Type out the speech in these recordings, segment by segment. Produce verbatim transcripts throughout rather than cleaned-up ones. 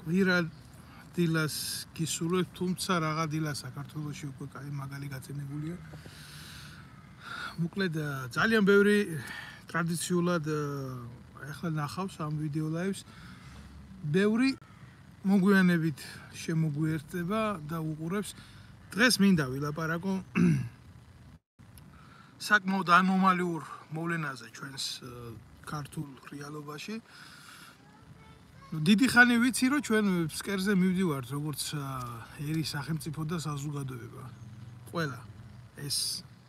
ვირა დილას გისურვებ, თუმცა რაღა დილა საქართველოში უკვე კაი მაგალი გაწენებულია. მოკლედ ძალიან ბევრი ტრადიციულად ახლა ნახავს ამ ვიდეო ლაივს. ბევრი მოგვიანებით შემოგვიერთდება და უყურებს. დღეს მინდა ვილაპარაკო საკმაოდ ანომალიურ მოვლენაზე ჩვენს ქართულ რეალობაში. დიდი ხანი ვიცი, რომ ჩვენ ფსკერზე მივდივართ როგორც ერი სახელმწიფო და საზოგადოება. ყველა ეს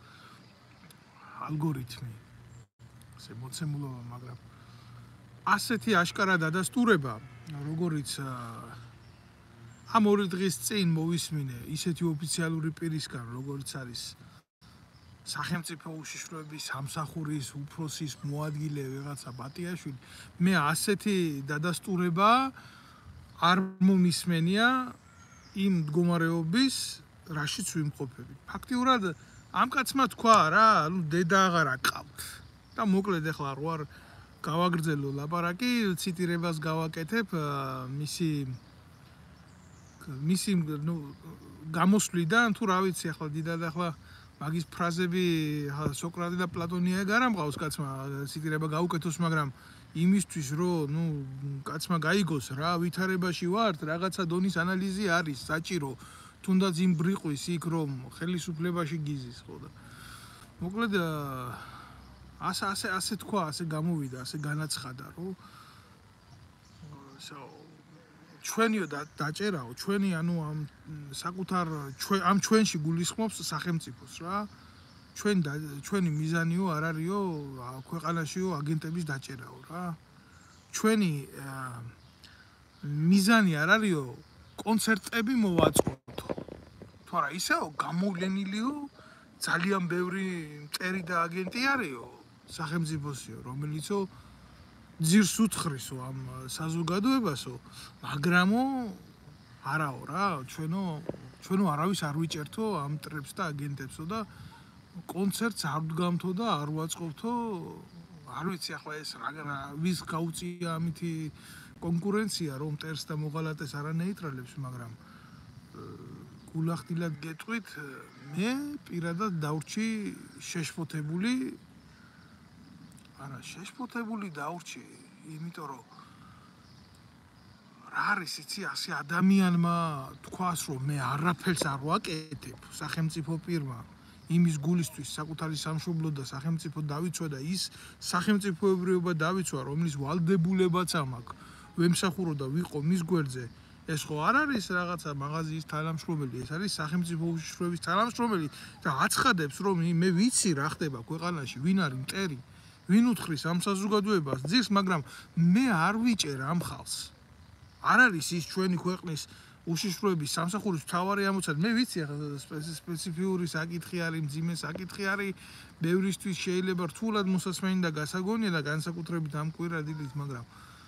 ალგორითმი ესე მოცემულობა, მაგრამ ასეთი აშკარა დადასტურება, როგორიც ამ ორი დღის წინ მოვისმინე ისეთი ოფიციალური პირისგან, როგორც არის სახელმწიფო უშიშროების სამსახურის უფროსის მოადგილე ვიღაცა ბატიაშვილი, მე ასეთი დადასტურება არ მომისმენია იმ მდგომარეობის, რაშიც ვიმყოფებით. ფაქტიურად ამ კაცმა თქვა რა, ანუ დედა აღარ აკავთ. და მოკლედ ახლა რო არ გავაგრძელო ლაპარაკი, ციტირებას გავაკეთებ მისი მისი ნუ გამოსვლიდან, თუ რა ვიცი, ახლა დიდად ახლა მაგის ფრაზები სოკრატე და პლატონია გარამყავს კაცმა ციტირება გაუკეთოს, მაგრამ იმისთვის რომ ნუ კაცმა გაიგოს რა ვითარებაში ვართ, რაღაცა დონის ანალიზი არის საჭირო, თუნდაც იმ ბრიყვის იქ რომ ხელისუფლებაში გიზის, ხო და მოკლედ ასე ასე ასე თქვა, ასე გამოვიდა, ასე განაცხადა, რომ ჩვენიო დაჭერაო, ჩვენი ანუ ამ საკუთარ ამ ჩვენში გულისხმობს სახელმწიფოს რა. ჩვენ ჩვენი მიზანიო არ არისო ქვეყანაშიო აგენტების დაჭერაო რა. ჩვენი მიზანი არ არისო კონცერტები მოვაწყოთ. თუ არა ისეო გამოვლენილიო ძალიან ბევრი მტერი და აგენტი არისო სახელმწიფოსიო, რომელიცო ძირს უთხრისო ამ საზოგადოებასო, მაგრამო არაო რა, ჩვენო ჩვენო არავის არ ვიჭერთო ამ მტრებს და აგენტებსო და კონცერტს არ ვდგამთო და არ ვაწყობთო, არ ვიცი ახლა ეს რა ვის გაუწია ამითი კონკურენცია, რომ მტერს და მოღალატეს არ ანეიტრალებს, მაგრამ გულახდილად გეტყვით, მე პირადად დავრჩი შეშფოთებული არა, შეშფოთებული დავრჩი, იმიტომ რომ რა არის იცი ასე ადამიანმა თქვას, რომ მე არაფერს არ ვაკეთებ სახელმწიფო პირმა იმის გულისთვის საკუთარი სამშობლო და სახელმწიფო დავიცვა და ის სახელმწიფოებრიობა დავიცვა, რომლის ვალდებულებაც ამაქვს, ვემსახურო და ვიყო მის გვერდზე. ეს ხო არ არის რაღაცა მაღაზიის თანამშრომელი, ეს არის სახელმწიფო უშიშროების თანამშრომელი და აცხადებს, რომ მე ვიცი რა ხდება ქვეყანაში, ვინ არის მტერი, ვინ უთხრის ამ საზოგადოებას ძირს, მაგრამ მე არ ვიჭერ ამ ხალხს. არ არის ის ჩვენი ქვეყნის უშიშროების სამსახურის მთავარი ამოცანა. მე ვიცი ახლა სპეციფიური საკითხი არის, მძიმე საკითხი არის, ბევრისთვის შეიძლება რთულად მოსასმენი და გასაგონია და განსაკუთრებით ამ კვირა დილით, მაგრამ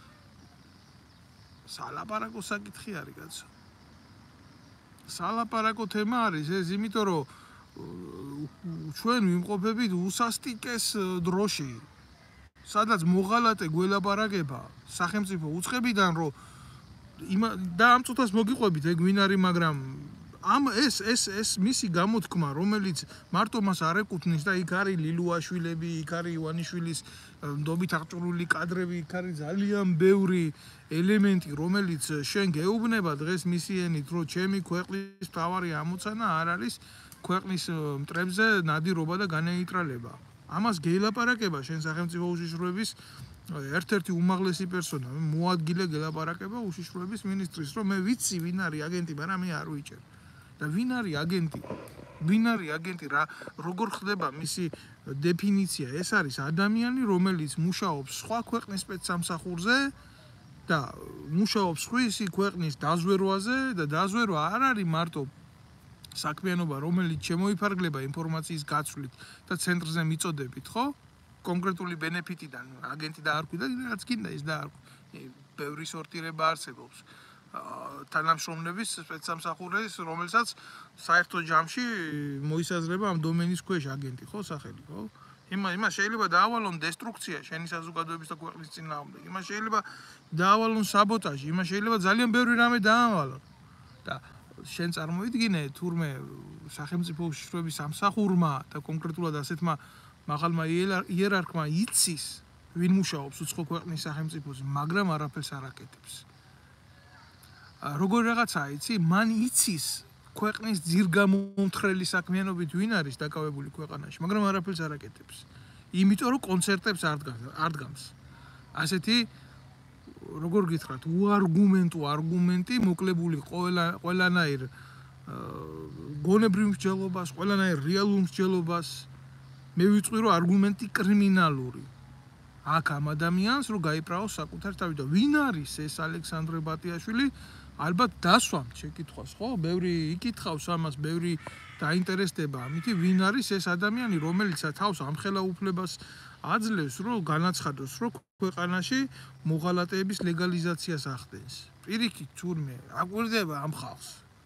სალაპარაკო საკითხი არის კაცო. სალაპარაკო თემა არის ეს, იმიტომ რომ ჩვენ ვიმყოფებით უსასტიკეს დროში, სადაც მოღალატე გველაპარაკება სახელმწიფო უწყებიდან, რომ და ამ წუთას მოგიყვებით ეგ ვინ არის, მაგრამ ამ ეს ეს ეს მისი გამოთქმა, რომელიც მარტო მას არ ეკუთვნის და იქ არის ლილუაშვილები, იქ არის ივანიშვილის ნდობით აღჭურვილი კადრები, იქ არის ძალიან ბევრი ელემენტი, რომელიც შენ გეუბნება დღეს მისი ენით, რომ ჩემი ქვეყნის მთავარი ამოცანა არ არის ქვეყნის მტრებზე ნადირობა და განეიტრალება. ამას გეილაპარაკება შენ სახელმწიფო უშიშროების ერთ-ერთი უმაღლესი პერსონა, მოადგილე გელაპარაკება უშიშროების მინისტრის, რომ მე ვიცი ვინ არის აგენტი, მაგრამ მე არ ვიჭერ. და ვინ არის აგენტი? ვინ არის აგენტი? რა როგორ ხდება მისი დეფინიცია? ეს არის ადამიანი, რომელიც მუშაობს სხვა ქვეყნის სპეცსამსახურზე და მუშაობს სხვისი ქვეყნის დაზვერვაზე და დაზვერვა არ არის მარტო საქმიანობა, რომელიც შემოიფარგლება ინფორმაციის გაცვლით და ცენტრზე მიწოდებით, ხო? კონკრეტული ბენეფიტიდან აგენტი დაარქვი და რაც კიდე ის დაარქვი. ბევრი სორტირება არსებობს. თანამშრომლების სპეცსამსახურის, რომელსაც საერთო ჯამში მოისაზრება ამ დომენის ქვეშ აგენტი, ხო, სახელი, ხო? იმა იმას შეიძლება დაავალონ დესტრუქცია შენი საზოგადოების და ქვეყნის წინააღმდეგ. იმას შეიძლება დაავალონ საბოტაჟი, იმას შეიძლება ძალიან ბევრი რამე დაავალონ. და შენ წარმოიდგინე თურმე სახელმწიფო უშიშროების სამსახურმა და კონკრეტულად ასეთმა მაღალმა იერარქმა იცის ვინ მუშაობს უცხო ქვეყნის სახელმწიფოზე, მაგრამ არაფერს არ აკეთებს. როგორ რაღაცაა იცი, მან იცის ქვეყნის ძირგამომთხრელი საქმიანობით ვინ არის დაკავებული ქვეყანაში, მაგრამ არაფერს არ აკეთებს. იმიტომ რომ კონცერტებს არ დგამს. ასეთი როგორ გითხრათ, უარგუმენტო არგუმენტი მოკლებული ყველა ყველანაირ გონებრივ მსჯელობას, ყველანაირ რეალურ მსჯელობას. მე ვიწვი რომ არგუმენტი კრიმინალური. აქ ამ ადამიანს რომ გაიправოს საკუთარ თავი და ვინ არის ეს ალექსანდრე ბატიაშვილი? ალბათ დასვამთ შეკითხვას, ხო? ბევრი იკითხავს ამას, ბევრი დაინტერესდება ამითი, ვინ არის ეს ადამიანი, რომელიც თავს ამხელა უფლებას აძლევს, რომ განაცხადოს, რომ ქვეყანაში მოღალატეების ლეგალიზაციას ახდენს. პირიქით, თურმე, აკვირდება ამ ხალხს.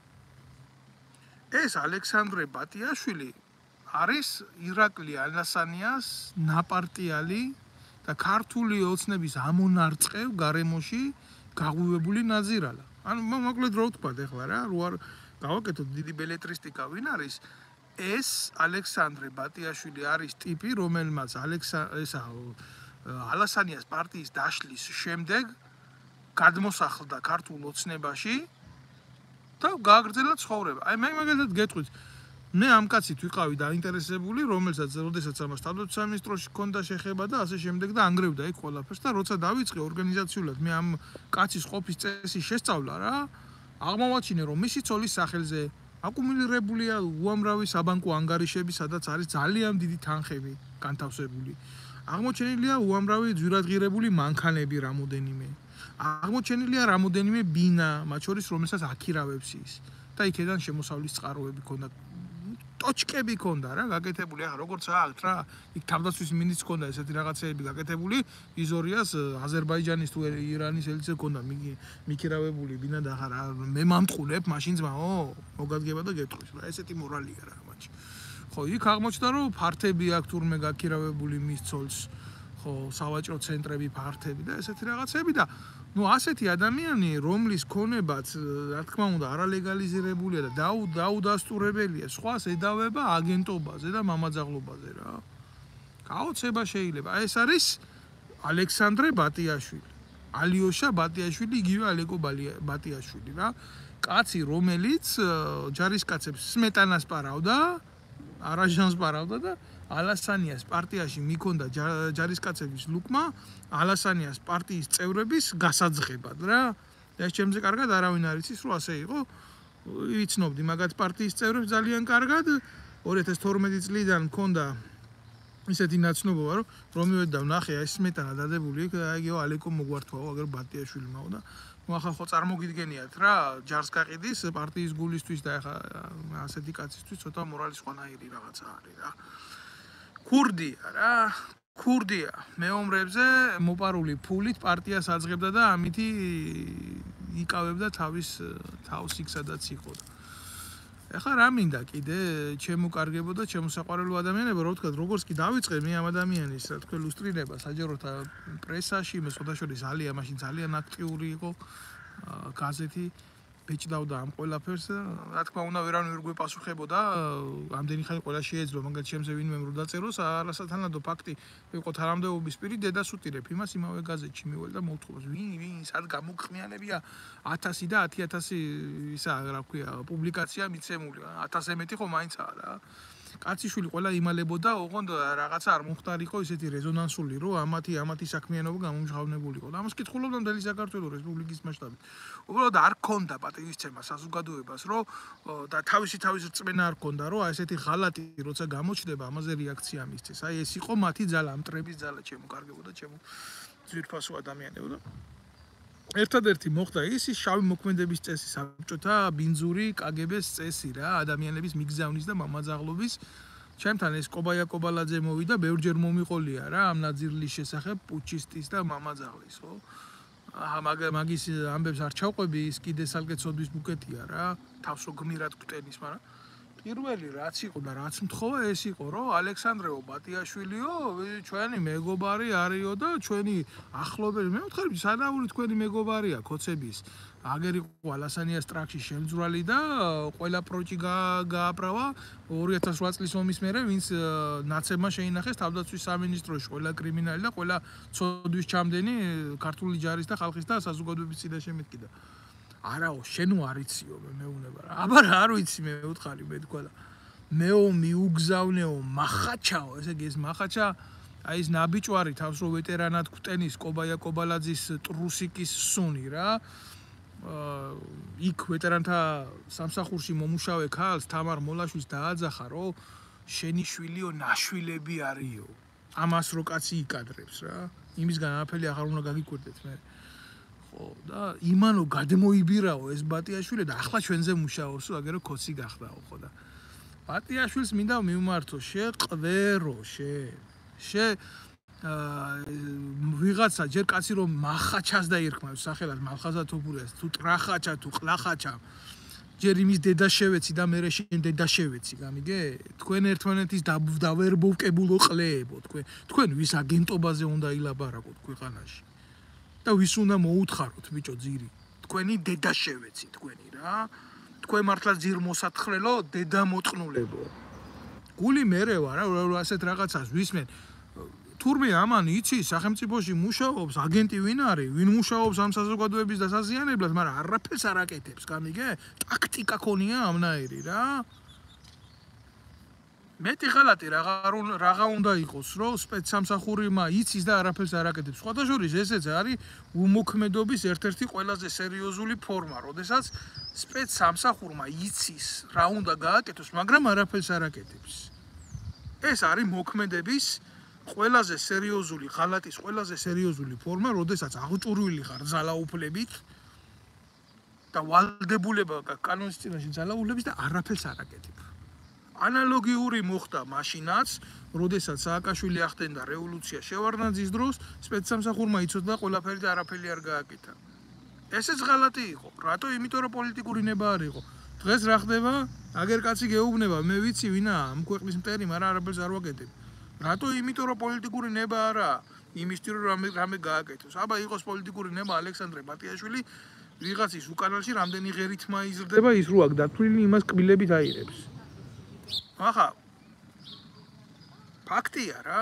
ეს ალექსანდრე ბატიაშვილი არის ირაკლი ალასანიას ნაპარტიალი და ქართული ოცნების ამონარწყევ გარემოში გაღვივებული ნაზირალა. ანუ მოკლედ რო ვთქვათ ეხლა რა, რო არ გავაკეთოთ დიდი ბელეტრისტიკა ვინ არის ეს ალექსანდრე ბატიაშვილი არის ტიპი, რომელმაც ალექსა ესა ალასანიას პარტიის დაშლის შემდეგ გადმოსახლდა ქართულ ოცნებაში და გააგრძელა ცხოვრება. აი მე მაგალითად გეტყვით, მე ამ კაცით ვიყავი დაინტერესებული, რომელსაც როდესაც ამას თავდაცვის სამინისტროში ჰქონდა შეხება და ასე შემდეგ და ანგრევდა იქ ყველაფერს და როცა დავიწყე ორგანიზაციულად მე ამ კაცის ყოფის წესის შესწავლა რა, აღმოვაჩინე რომ მისი ცოლის სახელზე აკუმულირებულია უამრავი საბანკო ანგარიშები, სადაც არის ძალიან დიდი თანხები განთავსებული. აღმოჩენილია უამრავი ძვირადღირებული მანქანები რამოდენიმე. აღმოჩენილია რამოდენიმე ბინა, მათ შორის რომელსაც აქირავებს ის და იქიდან შემოსავლის წყაროები ქონდა. ტოჩკები ქონდა რა გაკეთებული. ახლა როგორც აქვთ რა, იქ თავდაცვის მინისტრს ქონდა ესეთი რაღაცეები გაკეთებული, იზორიას აზერბაიჯანის თუ ირანის ელჩზე ქონდა მიქირავებული ბინა და ახლა მე მამტყუნებ მაშინ ძმაო, მოგადგება და გეტყვის რა, ესეთი მორალია რა მაშინ. ხო, იქ აღმოჩნდა რომ ფართები აქვს თურმე გაქირავებული მის ცოლს, ხო, სავაჭრო ცენტრები, ფართები და ესეთი რაღაცები და ну ასეთი ადამიანი, რომლის ქონებაც, რა თქმა უნდა, არალეგალიზირებულია და დაუდასტურებელია, სხვას ედავება აგენტობაზე და მამაძაღლობაზე რა. გაოცება შეიძლება. ეს არის ალექსანდრე ბატიაშვილი. ალიოშა ბატიაშვილი, იგივე ალეკო ბატიაშვილი რა. კაცი, რომელიც ჯარისკაცებს სმეტანას პარავდა, არაჟანს პარავდა და ალასანიას პარტიაში მიქონდა ჯარისკაცების ლუკმა ალასანიას პარტიის წევრების გასაძღებად რა. ეს ჩემზე კარგად არავინ არ იცის რომ ასე იყო. ვიცნობდი მაგათ პარტიის წევრებს ძალიან კარგად. ორი ათას თორმეტი წლიდან მქონდა ისეთი ნაცნობობა რომ რომ მივედი და ვნახე ეს სმეტანა დადებული იქ აიგეო ალეკო მოგვართვაო აგერ ბატიაშვილმაო და ну ახლა ხო წარმოგიდგენიათ რა ჯარს გაყიდის პარტიის გულისთვის და ახლა ასეთი კაცისთვის ცოტა მორალის ხვანაირი რაღაცა არის რა. ქურდია რა, ქურდია მეომრებზე მოპარული ფულით პარტიას აძღებდა და ამითი იკავებდა თავის თავს იქ სადაც იყო. ეხლა რა მინდა კიდე ჩემო კარგებო და ჩემო საყვარელო ადამიანებო, რა ვთქვათ, როგორც კი დავიწყე მე ამ ადამიანის, რა თქვა, ლუსტრირება საჯაროთა პრესაში, მე სხვადასხვა ზალია, მაშინ ძალიან აქტიური იყო გაზეთი, ბეჭდავდა ამ ყველაფერს, რა თქმა უნდა, ვერავინ ვერ გვეპასუხებოდა, ამდენი ხანი ყველა შეეძლო, მაგალითად ჩემზე ვინმე რო დაწეროს, არასათანადო ფაქტი იყო თანამდებობის პირი, დედას უტირებ იმას იმავე გაზეთში მივალ და მოვთხოვს, ვინ, ვინ, სად გამოგხმიანებია ათასი და ათი ათასი ისა, რა ქვია, პუბლიკაცია მიცემული, ათასზე მეტი ხო მაინცაა რა. კაციშვილი ყველა იმალებოდა, ოღონდ რაღაცა არ მომხდარიყო ისეთი რეზონანსული, რომ ამათი ამათი საქმიანობა გამომჟღავნებულიყო. და ამას კითხულობდა მთელი საქართველოს რესპუბლიკის მასშტაბით. უბრალოდ არ ქონდა პატივისცემა საზოგადოებას, რომ და თავისი თავის რწმენა არ ქონდა, რომ ესეთი ღალატი როცა გამოჩნდება, ამაზე რეაქცია მისცეს. აი ეს იყო მათი ძალა, მტრების ძალა, ჩემო კარგებო და ჩემო ძვირფასო ადამიანებო და ერთადერთი მოხდა ის ის შავი მოქმედების წესი, საბჭოთა ბინძური კაგებეს წესი რა, ადამიანების მიგზავნის და მამაძაღლობის. ჩემთან ეს კობაია კობალაძე მოვიდა, ბევრჯერ მომიყოლია რა ამ ნაძირლის შესახებ, პუჩისტის და მამაძაღლის, ხო? აჰა, მაგის ამბებს არ ჩავყვები, ის კიდე სალკე ცოდვის ბუკეტია რა, თავს რო გმირად გვტენის, მაგრამ პირველი რაც იყო და რაც მთხოვა ეს იყო რომ ალექსანდრეო ბატიაშვილიო ჩვენი მეგობარი არისო და ჩვენი ახლობელი მე ვთქვი სანაური თქვენი მეგობარია ქოცების აგერ იყო ალასანიას ტრაქში შემძვრალი და ყველა პროჭი გააправა ორი ათას რვა წლის ომის მერე ვინც ნაცებმა შეინახეს თავდაცვის სამინისტროში ყველა კრიმინალი და ყველა ცოდვის ჩამდენი ქართული ჯარის და ხალხის და საზოგადოების წინაშე მეთქიდა არაო შენო არიციო მე მეუნება რა აბა რა არ ვიცი მე უთხარი მე თქვა და მეო მიუგზავნეო მახაჩაო ესე იგი ეს მახაჩა აი ეს ნაბიჭვარი თავს რო ვეტერანად გვტენის კობაია კობალაძის ტრუსიკის სუნი რა იქ ვეტერანთა სამსახურში მომუშავე ქალს თამარ მოლაშვილს დააძახა რომ შენი შვილიო ნაშვილები არისო ამას რო კაცი იკადრებს რა იმისგან არაფერი აღარ უნდა გაგიკვირდეთ მე და იმანო გადმოიბირაო ეს ბატიაშვილი და ახლა ჩვენზე მუშაობს აგერო ქოცი გახდაო ხო და ბატიაშვილს მინდა მივმართო შეყვერო შე შე ვიღაცა ჯერ კაცი რომ მახაჩას დაირქმევს სახელად მალხაზათობურიას თუ ტრახაჩა თუ ყლახაჩა ჯერ იმის დედა შევეცი და მე შენ დედა შევეცი გამიგე თქვენ ერთმანეთის დავერბოვკებულო ყლეებო თქვენ თქვენ ვის აგენტობაზე უნდა ილაბარაკოთ ქვეყანაში და ვის უნდა მოუთხაროთ ბიჭო ძირი თქვენი დედა შევეცი თქვენი რა თქვენ მართლა ძირ მოსათხრელო დედა მოწყნულებო გული მერე ვარ რა ასეთ რაღაცას ვისმენ თურმე ამან იცი სახელმწიფოში მუშაობს აგენტი ვინ არის ვინ მუშაობს ამ საზოგადოების დასაზიანებლად მაგრამ არაფერს არ აკეთებს გამიგე ტაქტიკა ქონია ამნაირი რა მეტი ხალათი რაღა უნდა იყოს რომ სპეცსამსახურმა იცის და არაფერს არ აკეთებს სხვათა შორის ესეც არის უმოქმედობის ერთ-ერთი ყველაზე სერიოზული ფორმა როდესაც სპეცსამსახურმა იცის რა უნდა გააკეთოს მაგრამ არაფერს არ აკეთებს ეს არის მოქმედების ყველაზე სერიოზული ხალათის ყველაზე სერიოზული ფორმა როდესაც აღჭურვილი ხარ ძალაუფლებით და ვალდებულება კანონის წინაშე ძალაუფლების და არაფერს არ აკეთებ ანალოგიური მოხდა მაშინაც, როდესაც სააკაშვილი ახდენდა რევოლუცია შევარდნაძის დროს, სპეცსამსახურმა იცოდა ყველაფერი და არაფერი არ გააკეთა. ესეც ღალატი იყო. რატო? იმიტომ რომ პოლიტიკური ნება არ იყო. დღეს რა ხდება? აგერ კაცი გეუბნება, მე ვიცი ვინაა, ამ ქვეყნის მტერი, მაგრამ არაფერს არ ვაკეთებ. რატო? იმიტომ რომ პოლიტიკური ნება არაა. იმისთვის რომ რამე რამე გააკეთოს. აბა იყოს პოლიტიკური ნება ალექსანდრე ბატიაშვილი ვიღაცის უკანალში რამდენი ღერით მაიზრდება ის რო აქ დათვლილი იმას კბილებით აირებს. ახლა ფაქტია რა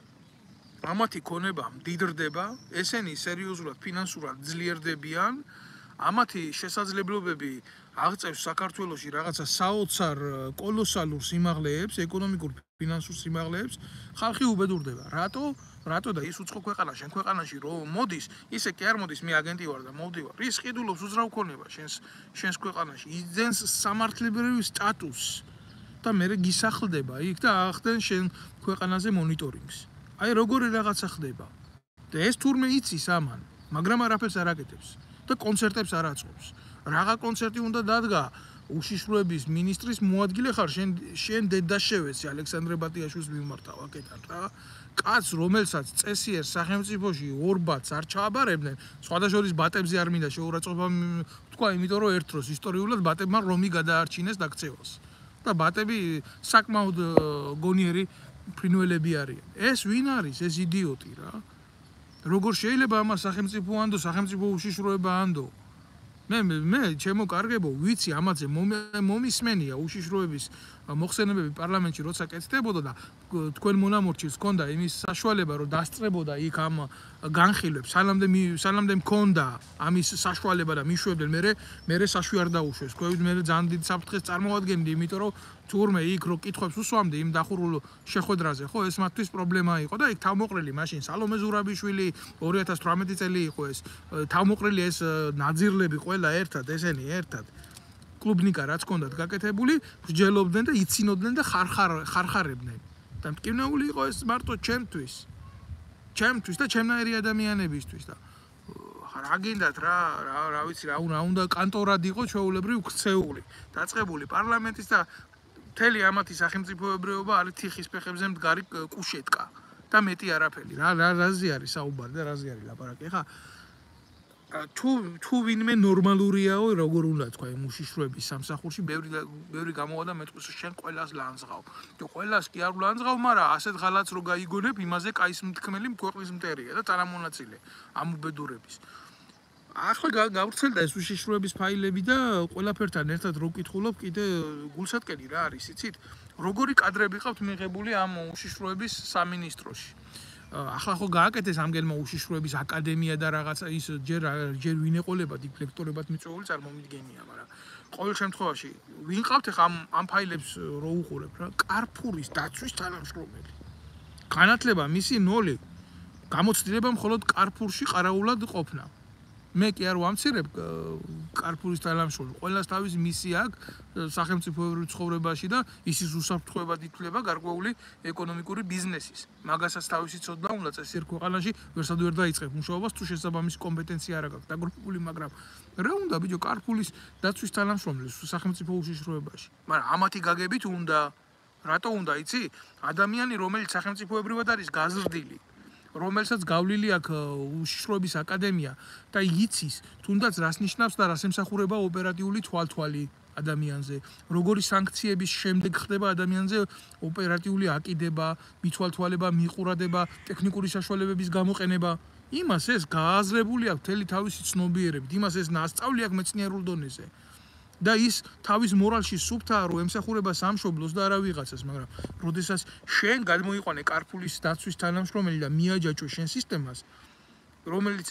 ამათი ქონება მდიდრდება ესენი სერიოზულად ფინანსურად ძლიერდებიან ამათი შესაძლებლობები აღწევს საქართველოში რაღაცა საოცარ კოლოსალურ სიმაღლეებს ეკონომიკურ ფინანსურ სიმაღლეებს ხალხი უბედურდება რატო რატო და ის უცხო ქვეყანა შენ ქვეყანაში რომ მოდის ისე კი არ მოდის მე აგენტი ვარ და მოვდივარ ის ყიდულობს უძრავ ქონება შენს შენს ქვეყანაში იძენს სამართლებრივ სტატუსს და მე გისახლდება იქ და ახდენ შენ ქვეყანაზე მონიტორინგს. აი როგორი რაღაცა ხდება. და ეს თურმე იცის ამან, მაგრამ არაფერს არ აკეთებს და კონცერტებს არ აწყობს. რაღა კონცერტი უნდა დადგა უშიშროების მინისტრის მოადგილე ხარ შენ შენ დედა შევეცი ალექსანდრე ბატიაშვილის მიმართავ აკეთარ რა. კაც რომელსაც წესიერ სახელმწიფოში ორ ბატს არ ჩააბარებდნენ, სხვადასხვა ბატებზე არ მინდა შეურაცხყოფა თქვა, იმიტომ რომ ერთ დროს ისტორიულად ბატებმა რომი გადაარჩინეს და ქცევას. და ბატები საკმაოდ გონიერი ფრინველები არიან. ეს ვინ არის? ეს იდიოტი რა. როგორ შეიძლება ამას სახელმწიფო ანდო, სახელმწიფო უშიშროება ანდო? მე მე ჩემო კარგებო, ვიცი ამაზე მომისმენია უშიშროების მოხსენებები პარლამენტში როცა კეთდებოდა და თქვენ მონამორჩილს ჰქონდა იმის საშუალება რომ დასწრებოდა იქ ამ განხილვებს სანამდე სანამდე მქონდა ამის საშუალება და მიშვებდნენ მე მე საშვი არ დაუშვეს თქვენ მე ძალიან დიდ საფრთხეს წარმოადგენდი იმიტომ რომ თურმე იქ რო კითხვებს უსვამდი იმ დახურულ შეხვედრაზე ხო ეს მათთვის პრობლემა იყო და იქ თავმოყრილი მაშინ სალომე ზურაბიშვილი ორი ათას თვრამეტი წელი იყო ეს თავმოყრილი ეს ნაძირლები ყველა ერთად ესენი ერთად კლუბნიკა რაც ჰქონდათ გაკეთებული მსჯელობდნენ და იცინოდნენ და ხარხარ ხარხარებდნენ და მტკივნეული იყო ეს მარტო ჩემთვის ჩემთვის და ჩემნაირი ადამიანებისთვის და რა გინდათ რა რა ვიცი რა უნდა კანტორად იყო ჩვეულებრივ ქცეული დაწყებული პარლამენტის და მთელი ამათი სახელმწიფოებრიობა არის თიხის ფეხებზე მდგარი კუშეტკა და მეტი არაფერი რა რაზე არის საუბარი და რაზე არის ლაპარაკი ხა თუ თუ ვინმე ნორმალურიაო, როგორ უნდა თქვა იმ უშიშროების სამსახურში, ბევრი ბევრი გამოვა და მეტყვის შენ ყველას ლანძღავ. თუ ყველას კი არ ვლანძღავ, მაგრამ ასეთ ღალატს რო გაიგონებ, იმაზე კაის მთქმელი ქვეყნის მტერია და თანამონაწილე ამ უბედურების. ახლა გავრცელდა ეს უშიშროების ფაილები და ყველაფერთან ერთად რო ვკითხულობ, კიდე გულსატკელი რა არის, იცით? როგორი კადრები ყავთ მიღებული ამ უშიშროების სამინისტროში? ახლა ხო გააკეთეს ამგენმა უშიშროების აკადემია და რაღაცა ის ჯერ ჯერ ვინ ეყოლებათ იქ ლექტორებად მიწვეული წარმომიდგენია, მაგრამ ყოველ შემთხვევაში ვინ ყავთ ახლა ამ ამ ფაილებს რო უყურებ რა? კარფურის დაცვის თანამშრომელი. განათლება მისი ნოლი. გამოცდილება მხოლოდ კარფურში ყარაულად ყოფნა. მე კი არ ვამცირებ კარფურის თანამშრომელი. ყველას თავისი მისია აქვს სახელმწიფოებრივ ცხოვრებაში და ისის უსაფრთხოებად ითვლება გარკვეული ეკონომიკური ბიზნესის. მაგასაც თავისი ცოდნა უნდა წესიერ ქვეყანაში ვერსად ვერ დაიწყებ მუშაობას თუ შესაბამისი კომპეტენცია არ აქვს დაგროვებული, მაგრამ რა უნდა ბიჭო კარფურის დაცვის თანამშრომელი სახელმწიფო უშიშროებაში. მაგრამ ამათი გაგებით უნდა რატო უნდა იცი? ადამიანი რომელიც სახელმწიფოებრივად არის გაზრდილი რომელსაც გავლილი აქვს უშიშროების აკადემია და იცის თუნდაც რას ნიშნავს და რას ემსახურება ოპერატიული თვალთვალი ადამიანზე, როგორი სანქციების შემდეგ ხდება ადამიანზე ოპერატიული აკიდება, მithვალთვალება, მიყურადება, ტექნიკური საშუალებების გამოყენება. იმას ეს გააზრებული აქვს მთელი თავისი ცნობიერებით, იმას ეს ნასწავლი აქვს მეცნიერულ დონეზე. და ის თავის მორალში სუფთაა რომ ემსახურება სამშობლოს და არა ვიღაცას, მაგრამ როდესაც შენ გადმოიყვანე კარფურის დაცვის თანამშრომელი და მიაჯაჭო შენ სისტემას, რომელიც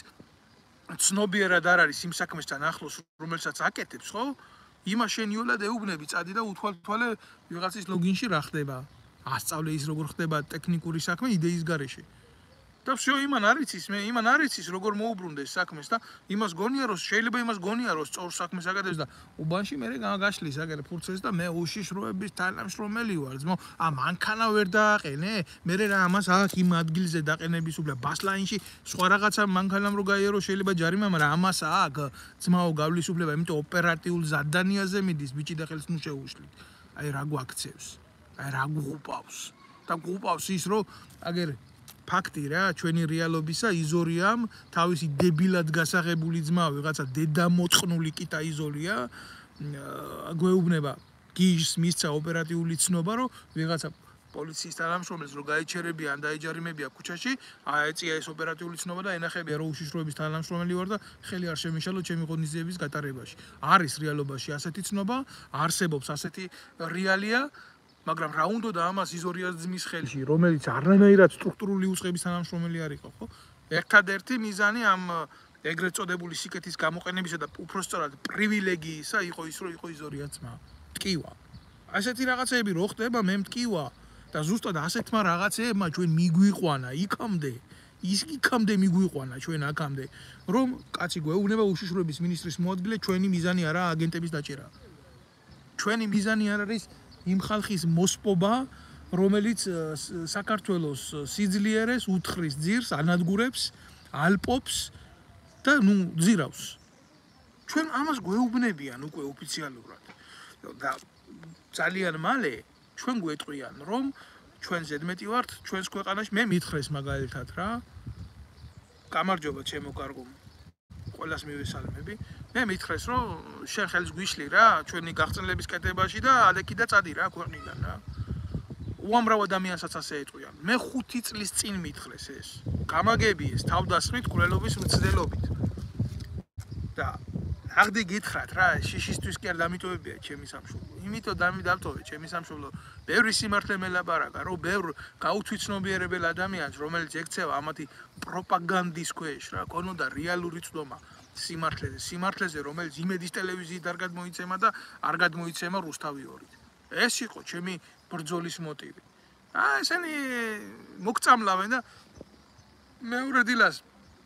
ცნობიერად არ არის იმ საქმესთან ახლოს, რომელსაც აკეთებს, ხო? იმას შენ იოლად ეუბნები, წადი და უთვალთვალე ვიღაცის ლოგინში რა ხდება. ასწავლე ის როგორ ხდება ტექნიკური საქმე იდეის გარეშე. და всё იმან არ იცის, მე იმან არ იცის როგორ მოუბრუნდეს საქმეს და იმას გონია რომ შეიძლება იმას გონია რომ სწორ საქმეს აკეთებს და უბანში მე გაგაშლის აგერ ფურცეს და მე უშიშროების თანამშრომელი ვარ ძმო. ა მანქანა ვერ დააყენე? მე რა ამას აქ იმ ადგილზე დაყენების უფლება ბასლაინში სხვა რაღაცა მანქანამ რო გაიარო შეიძლება ჯარიმა, მაგრამ ამას აქ ძმაო გავლის უფლება, იმიტომ ოპერატიულ ზადანიაზე მიდის ბიჭი და ხელს ნუ შეუშლით. აი რა გვაქცევს? აი რა გუყავს? და გუყავს ის რომ აგერ ფაქტი რა, ჩვენი რეალობისა იზორიამ თავისი დებილად გასაღებული ძმა ვიღაცა დედამოწყნული კიტა იზოლია გვეუბნება გიჟს მისცა ოპერატიული ცნობა რომ ვიღაცა პოლიციის თანამშრომელს რო გაიჩერებია ან დაეჯარიმებია ქუჩაში, აეწია ეს ოპერატიული ცნობა და ენახებია რომ უშიშროების თანამშრომელი ვარ და ხელი არ შემიშალო ჩემი ღონისძიების გატარებაში. არის რეალობაში ასეთი ცნობა, არსებობს ასეთი რეალია, მაგრამ რა უნდა და ამას იზორიას ძმის ხელში, რომელიც არანაირად სტრუქტურული უწყების თანამშრომელი არ იყო, ხო? ერთადერთი მიზანი ამ ეგრეთ წოდებული სიკეთის გამოყენებისა და უпростоრად პრივილეგიისა იყო ის, რომ იყო იზორიას ძმა. მტკივა. ასეთი რაღაცეები რო ხდება, მე მტკივა და ზუსტად ასეთმა რაღაცეებმა ჩვენ მიგვიყვანა იქამდე, ის იქამდე მიგვიყვანა ჩვენ აქამდე, რომ კაცი გვეუბნება უშიშროების მინისტრის მოადგილე, ჩვენი მიზანი არაა აგენტების დაჭერა. ჩვენი მიზანი არ არის იმ ხალხის მოსპობა, რომელიც საქართველოს სიძლიერეს უთხრის ძირს, ანადგურებს, ალპობს და ნუ ძირავს. ჩვენ ამას გვეუბნებიან უკვე ოფიციალურად. და ძალიან მალე ჩვენ გვეტყვიან, რომ ჩვენ ზედმეტი ვართ ჩვენს ქვეყანაში, მე მითხრეს მაგალითად რა. გამარჯობა ჩემო კარგო. ყველას მივესალმები. მე მითხრეს რომ შენ ხელს გვიშლი რა ჩვენი გახსნილების კეთებაში და ალექი და წადი რა ქვეყნიდან რა. უამრავ ადამიანსაც ასე ეტყვიან. მე ხუთი წლის წინ მითხრეს ეს. გამაგებიეს თავდასხმით კვლელობის მცდელობით. და აღდი გითხრათ რა, შიშისთვის კი არ დამიტოვებია ჩემი სამშობლო. იმიტომ დამიტოვე ჩემი სამშობლო. ბევრი სიმართლე მელაპარაკა, რომ ბევრ გაუთვითცნობიერებელ ადამიანს, რომელიც ექცევა ამათი პროპაგანდის ქვეშ რა, ქონოდა რეალური წვდომა სიმართლეზე, სიმართლეზე, რომელიც იმედის ტელევიზიით არ გადმოიცემა და არ გადმოიცემა რუსთავი ორით. ეს იყო ჩემი ბრძოლის მოტივი. აა ესენი მოგწამლავენ და მეორე დილას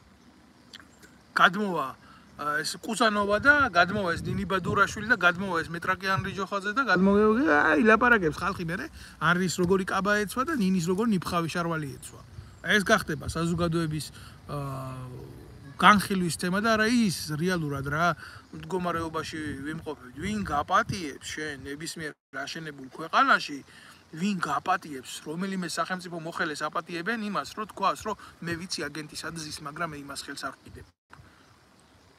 გადმოვა ეს კუსანოვა და გადმოვა ეს ნინი ბადურაშვილი და გადმოვა ეს მეტრაკიან რიჯოხაძე და გადმოვა აი ლაპარაკებს ხალხი მერე არის როგორი კაბა ეცვა და ნინის როგორი ნიფხავი შარვალი ეცვა. ეს გახდება საზოგადოების განხილვის თემა და რა ის რეალურად რა მდგომარეობაში ვიმყოფებით. ვინ გაპატიებს შენ ნებისმიერ რაშენებულ ქვეყანაში, ვინ გაპატიებს რომელიმე სახელმწიფო მოხელეს აპატიებენ იმას, რომ თქვას, რომ მე ვიცი აგენტის adzის, მაგრამ მე იმას ხელს არ ვყიდებ.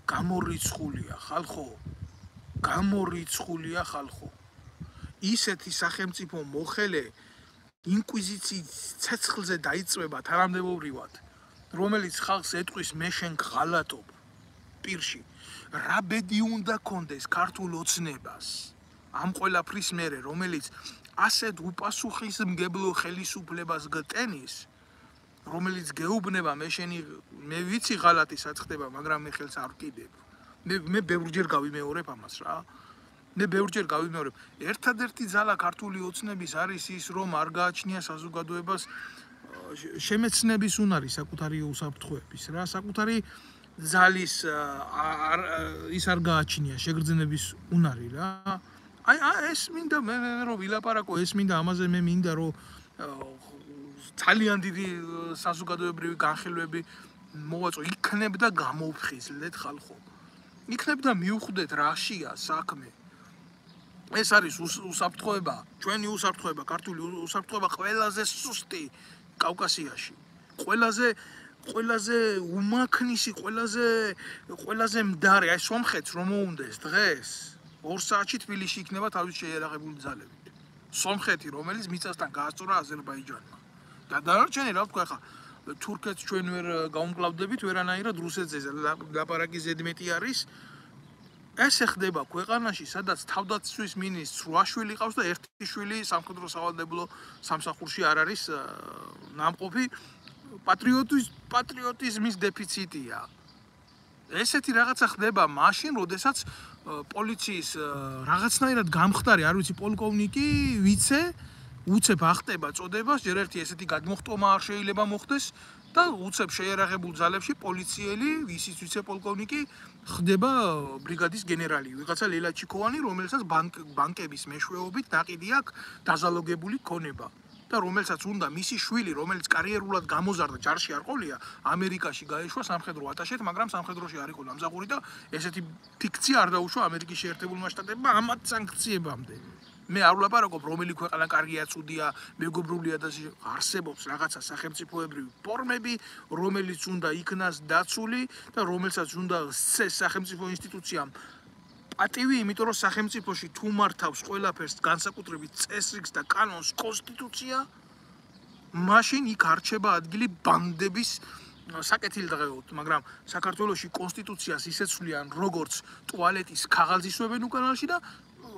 გამორიცხულია ხალხო, გამორიცხულია ხალხო. ისეთი სახელმწიფო მოხელე ინკვიზიციის ცეცხლზე დაიწვება თანამდებობრივად, რომელიც ხალხს ეტყვის მე შენ ღალატობ პირში. რა ბედი უნდა კონდეს ქართულ ოცნებას ამ ყველაფრის მერე, რომელიც ასეთ უპასუხისმგებლო ხელისუფლებას გტენის, რომელიც გეუბნება მე შენი მე ვიცი ღალატი სად ხდება, მაგრამ მე ხელს არ ვკიდებ. მე მე ბევრჯერ გავიმეორებ ამას რა. მე ბევრჯერ გავიმეორებ. ერთადერთი ძალა ქართული ოცნების არის ის, რომ არ გააჩნია საზოგადოებას შემეცნების უნარი საკუთარი უსაფრთხოების რა, საკუთარი ძალის ის არ გააჩნია შეგრძნების უნარი რა. აი ეს მინდა მე რომ ვილაპარაკო, ეს მინდა ამაზე მე მინდა რომ ძალიან დიდი საზოგადოებრივი განხილვები მოვაწო, იქნებ და გამოვხიზლეთ ხალხო. იქნებ და მივხვდეთ რაშია საქმე. ეს არის უსაფრთხოება, ჩვენი უსაფრთხოება, ქართული უსაფრთხოება ყველაზე სუსტი კავკასიაში. ყველაზე ყველაზე უმაქნისი, ყველაზე ყველაზე მდარე, აი სომხეთს რომ მოუნდეს დღეს ორ საათში თბილისში იქნება თავის შეიარაღებული ძალებით. სომხეთი, რომელიც მიწასთან გაასწორა აზერბაიჯანმა. და დანარჩენი რა ვთქვა ხა, თურქეთს ჩვენ ვერ გაუმკლავდებით, ვერანაირად რუსეთზე ლაპარაკი ზედმეტი არის. ეს ხდება ქვეყანაში, სადაც თავდაცვის მინისტრს რვა შვილი ყავს და ერთი შვილი სამხედრო სავალდებულო სამსახურში არ არის ნამყოფი. პატრიოტის პატრიოტიზმის დეფიციტია. ესეთი რაღაცა ხდება მაშინ, როდესაც პოლიციის რაღაცნაირად გამხდარი, არ ვიცი, პოლკოვნიკი, ვიცე, უცებ ახტება წოდებას, ჯერ ერთი ესეთი გადმოხტომა არ შეიძლება მოხდეს და უცებ შეიარაღებულ ძალებში პოლიციელი, ისიც ვიცე-პოლკოვნიკი ხდება ბრიგადის გენერალი, ვიღაცა ლელა ჩიქოვანი, რომელსაც ბანკების მეშვეობით დაყიდი აქვს დაზალოგებული ქონება. და რომელსაც უნდა მისი შვილი, რომელიც კარიერულად გამოზარდა, ჯარში არ ყოლია, ამერიკაში გაეშვა სამხედრო ატაშედ, მაგრამ სამხედროში არ იყო დამზაყური და ესეთი ფიქცია არ დაუშვა ამერიკის შეერთებულმა შტატებმა ამათ სანქციებამდე. მე არ ვლაპარაკობ, რომელი ქვეყანა კარგია, ცუდია, მეგობრულია და არსებობს რაღაცა სახელმწიფოებრივი ფორმები, რომელიც უნდა იქნას დაცული და რომელსაც უნდა სცეს სახელმწიფო ინსტიტუციამ პატივი, იმიტომ რომ სახელმწიფოში თუ მართავს ყველაფერს განსაკუთრებით წესრიგს და კანონს კონსტიტუცია, მაშინ იქ არჩება ადგილი ბანდების საკეთილდღეოდ, მაგრამ საქართველოში კონსტიტუციას ისეცვლიან როგორც ტუალეტის ქაღალდის სვევენ უკანალში და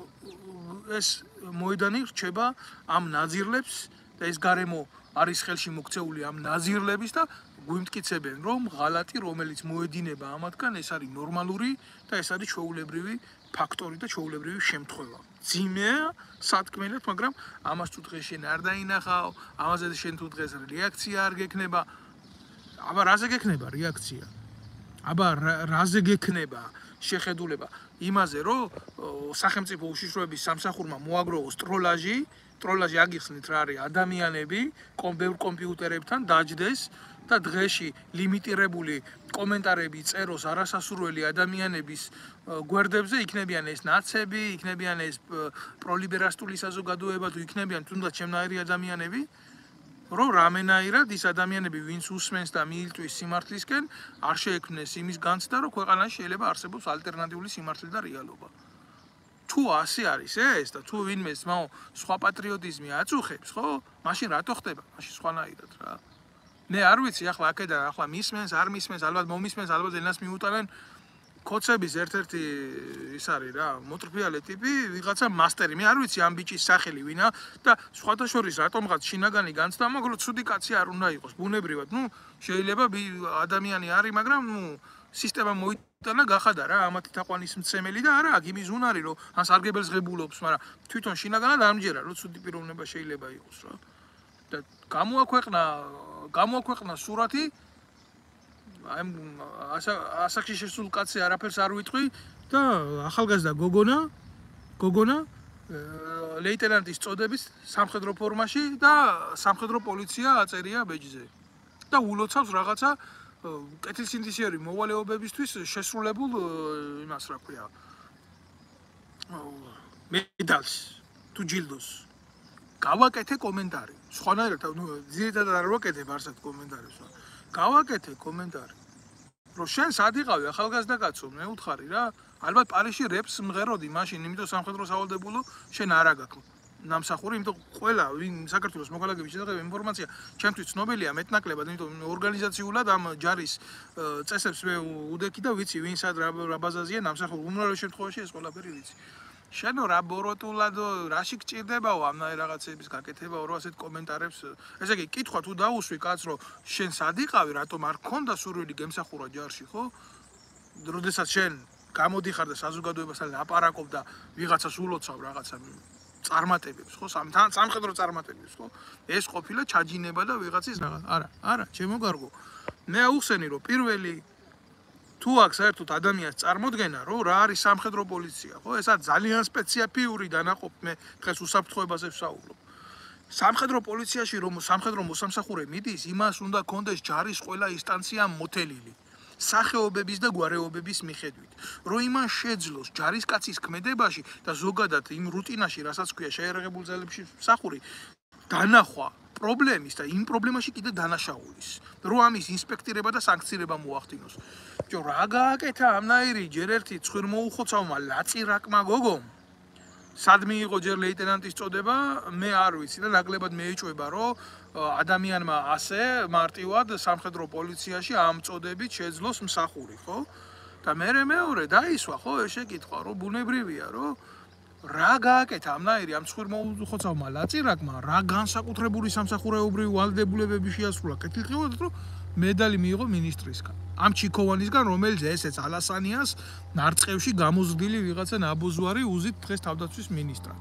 ეს მოედანი რჩება ამ ნაძირლებს და ეს გარემო არის ხელში მოქცეული ამ ნაძირლების და გვიმტკიცებენ, რომ ღალატი, რომელიც მოედინება ამათგან, ეს არის ნორმალური და ეს არის ჩვეულებრივი ფაქტორი და ჩვეულებრივი შემთხვევა. ძიმეა სათქმელად, მაგრამ ამას თუ დღეს შენ არ დაინახავ, ამაზე შენ თუ დღეს რეაქცია არ გექნება. აბა რაზე გექნება რეაქცია? აბა რაზე გექნება შეხედულება? იმაზე, რომ სახელმწიფო უშიშროების სამსახურმა მოაგროვოს ტროლაჟი, ტროლაჟი აგიხსნით რა არის ადამიანები, კომპიუტერ კომპიუტერებთან დაჯდეს და დღეში ლიმიტირებული კომენტარები წეროს არასასურველი ადამიანების გვერდებზე, იქნებიან ეს ნაცები, იქნებიან ეს პროლიბერასტული საზოგადოება, თუ იქნებიან თუნდაც ჩემნაირი ადამიანები, რომ რამენაირად ის ადამიანები, ვინც უსმენს და მიილტვის სიმართლისკენ, არ შეექმნეს იმის განცდა, რომ ქვეყანაში შეიძლება არსებობს ალტერნატიული სიმართლე და რეალობა. თუ ასე არის ეს და თუ ვინმე სხვა პატრიოტიზმი აწუხებს, ხო? მაშინ რატო ხდება? მაშინ სხვანაირად რა. მე არ ვიცი, ახლა აქედან ახლა მისმენს, არ მისმენს, ალბათ მომისმენს, ალბათ ენას მიუტანენ. კოცების ერთ-ერთი ის არის რა, მოტრფიალე ტიპი, ვიღაცა მასტერი. მე არ ვიცი ამ ბიჭის სახელი ვინა და სხვათა შორის რატომღაც შინაგანი განცდა, მაგრამ ცუდი კაცი არ უნდა იყოს. ბუნებრივად, ნუ შეიძლება ადამიანი არის, მაგრამ ნუ სისტემა მოიტანა გახადა რა, ამათი თაყვანისმცემელი და არა, იმის უნარი, რომ ან სარგებელს ღებულობს, მაგრამ თვითონ შინაგანად ამჯერა, რომ ცუდი პიროვნება შეიძლება იყოს რა. და გამოაქვეყნა გამოაქვეყნა სურათი აი ასაკში შესულ კაცი არაფერს არ ვიტყვი და ახალგაზრდა გოგონა გოგონა ლეიტენანტის წოდების სამხედრო ფორმაში და სამხედრო პოლიცია აწერია ბეჯზე და ულოცავს რაღაცა კეთილსინდისიერი მოვალეობებისთვის შესრულებულ იმას რა ქვია მედალს თუ ჯილდოს გავაკეთე კომენტარი სხვანაირად ნუ ძირითადად არ ვაკეთებ არსად კომენტარებს გავაკეთე კომენტარი რომ შენ სად იყავი ახალგაზრდა კაცო, მე უთხარი რა. ალბათ პარიზში რეპს მღეროდი მაშინ, იმიტომ სამხედრო სავალდებულო შენ არა გაქვს ნამსახური, იმიტომ ყველა ვინ საქართველოს მოქალაქეების შესახებ ინფორმაცია ჩემთვის ცნობილია მეტნაკლებად, იმიტომ ორგანიზაციულად ამ ჯარის წესებს მე უდექი და ვიცი ვინ სად რა ბაზაზია ნამსახური. უმრავლეს შემთხვევაში ეს ყველაფერი ვიცი. შენო რა ბოროტულადო რაში გჭირდებაო ამნაირ რაღაცების გაკეთებაო რო ასეთ კომენტარებს. ესე იგი კითხვა თუ დაუსვი კაც რომ შენ სად იყავი, რატომ არ გქონდა სურვილი გემსახურა ჯარში, ხო? როდესაც შენ გამოდიხარ და საზოგადოებასთან ლაპარაკობ და ვიღაცას ულოცავ რაღაცა წარმატებებს, ხო? სამხედრო წარმატებებს, ხო? ეს ყოფილა ჩაჯინება და ვიღაცის რაღაც. არა, არა, ჩემო კარგო. მე აუხსენი რომ პირველი თუ აქ საერთოდ ადამიანს წარმოდგენა, რომ რა არის სამხედრო პოლიცია, ხო? ესა ძალიან სპეციფიური დანაყოფ, მე დღეს უსაფრთხოებაზე ვსაუბრობ. სამხედრო პოლიციაში რომ სამხედრო მოსამსახურე მიდის, იმას უნდა კონდეს ჯარის ყველა ინსტანცია მოთელილი. სახეობების და გვარეობების მიხედვით, რომ იმან შეძლოს ჯარისკაცის ქმედებაში და ზოგადად იმ რუტინაში, რასაც ქვია შეერაღებულ ძალებში მსახური, დანახვა პრობლემის და იმ პრობლემაში კიდე დანაშაულის, რომ ამის ინსპექტირება და სანქცირება მოახდინოს. ბიჭო, რა გააკეთა ამნაირი ჯერ ერთი ცხვირმოუხოცავმა ლაწირაკმა გოგომ? სად მიიღო ჯერ ლეიტენანტის წოდება, მე არ ვიცი და ნაკლებად მეეჭვება, რომ ადამიანმა ასე მარტივად სამხედრო პოლიციაში ამ წოდებით შეძლოს მსახური, ხო? და მე მეორე დაისვა, ხო, ეს შეკითხვა, რომ ბუნებრივია, რომ რა გააკეთა ამნაირი ამ ცხვირმოუხოცავმა ლაწირაკმა, რა განსაკუთრებული სამსახურეობრივი ვალდებულებები შეასრულა კეთილდღეობად, რომ მედალი მიიღო მინისტრისგან. ამ ჩიქოვანისგან, რომელიც ესეც ალასანიას ნარწყევში გამოზრდილი ვიღაცა ნაბოზვარი უზით დღეს თავდაცვის მინისტრად.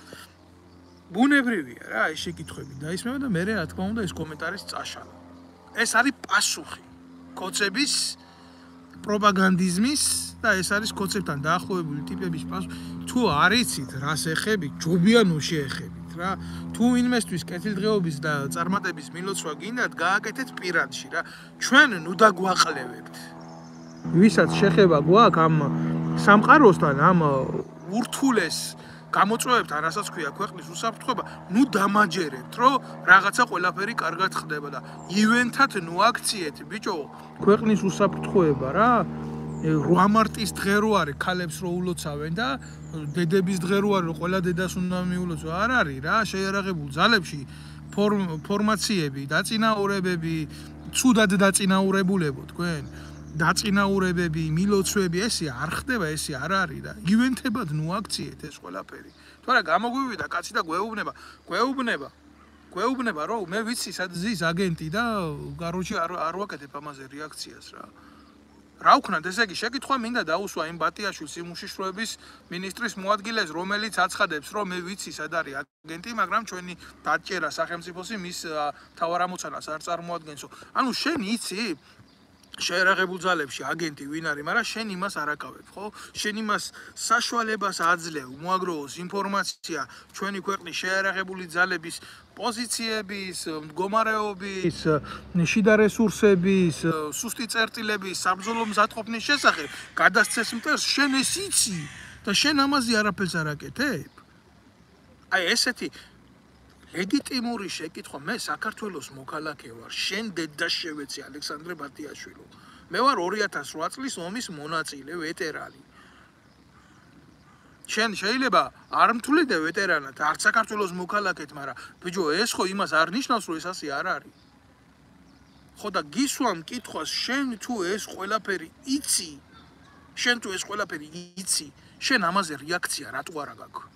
ბუნებრივია რა, ეს შეკითხვები დაისმება და მე რა თქმა უნდა ეს კომენტარის წაშალა. ეს არის პასუხი კოცების პროპაგანდიზმის და ეს არის კოცებთან დაახლოებული ტიპების პასუხი. თუ არ იცით რას ეხებით, ჯობია ნუ შეეხებით რა. თუ ვინმესთვის კეთილდღეობის და წარმატების მილოცვა გინდათ, გააკეთეთ პირადში რა. ჩვენ ნუ დაგვაყლევებთ. ვისაც შეხება გვაქვს ამ სამყაროსთან, ამ ურთულეს გამოწვევებთან, რასაც ქვია ქვეყნის უსაფრთხოება, ნუ დამაჯერებთ, რომ რაღაცა ყველაფერი კარგად ხდება და ივენთად ნუ აქციეთ, ბიჭო, ქვეყნის უსაფრთხოება რა. რვა მარტის დღე რო არის, ქალებს რო ულოცავენ და დედების დღე რო არის, ყველა დედას უნდა მიულოცო, არ არის რა, შეიარაღებულ ძალებში ფორმაციები, დაწინაურებები, ცუდად დაწინაურებულებო თქვენ, დაწინაურებები, მილოცვები, ესე არ ხდება, ესე არ არის და ივენთებად ნუ აქციეთ ეს ყველაფერი. თორე გამოგვივიდა კაცი და გვეუბნება, გვეუბნება, გვეუბნება, რომ მე ვიცი სად ზის აგენტი და გაროჩი არ არ ვაკეთებ ამაზე რეაქციას რა. რა ვქნათ, ესე იგი შეკითხვა მინდა დაუსვა იმ ბატიაშვილს იმუშიშროების მინისტრის მოადგილეს, რომელიც აცხადებს, რომ მე ვიცი სად არის აგენტი, მაგრამ ჩვენი დაჭერა სახელმწიფოსი მის თავარამოცანას არ წარმოადგენსო. ანუ შენ იცი შეერაღებულ ძალებში აგენტი ვინ არის, მაგრამ შენ იმას არ აკავებ, ხო? შენ იმას საშუალებას აძლევ, მოაგროვოს ინფორმაცია ჩვენი ქვეყნის შეერაღებული ძალების პოზიციების, მდგომარეობის, შიდა რესურსების, სუსტი წერტილების, საბრძოლო მზადყოფნის შესახებ, გადასცეს მტერს, შენ ეს იცი და შენ ამაზე არაფერს არ აკეთებ. აი ესეთი ლეგიტიმური შეკითხვა, მე საქართველოს მოქალაქე ვარ, შენ დედა შევეცი ალექსანდრე ბატიაშვილო. მე ვარ ორი ათას რვა წლის ომის მონაწილე, ვეტერანი. შენ შეიძლება არ მთვლიდე ვეტერანად, არც საქართველოს მოქალაქედ, მაგრამ ბიჭო, ეს ხო იმას არ ნიშნავს, რომ ეს ასე არ არის. ხო და გისვამ კითხვას, შენ თუ ეს ყველაფერი იცი, შენ თუ ეს ყველაფერი იცი, შენ ამაზე რეაქცია რატო არა გაქვს?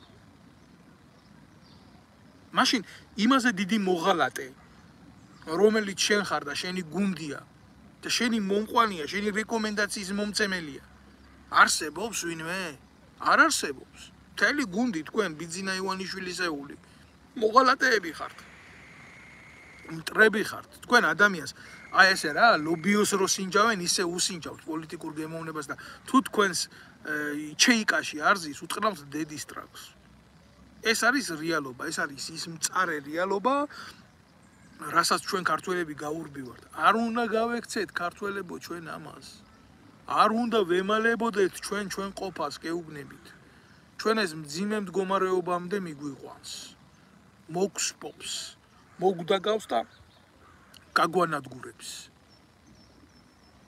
მაშინ იმაზე დიდი მოღალატე, რომელიც შენ ხარ და შენი გუნდია და შენი მომყვანია, შენი რეკომენდაციის მომწემელია, არსებობს ვინმე? არ არსებობს. მთელი გუნდი თქვენ ბიძინა ივანიშვილისეული მოღალატეები ხართ. მტრები ხართ. თქვენ ადამიანს აი ესე რა, ლობიოს რო სინჯავენ, ისე უსინჯავთ პოლიტიკურ გემოვნებას და თუ თქვენს ჩეიკაში არ ზის, უტყრავს დედის ტრაქს. ეს არის რეალობა, ეს არის ის მწარე რეალობა, რასაც ჩვენ ქართველები გაურბივართ. არ უნდა გავექცეთ ქართველებო ჩვენ ამას. არ უნდა ვემალებოდეთ ჩვენ ჩვენ ყოფას გეუბნებით. ჩვენ ეს მძიმე მდგომარეობამდე მიგვიყვანს. მოგსპობს, მოგდაგავს და გაგვანადგურებს.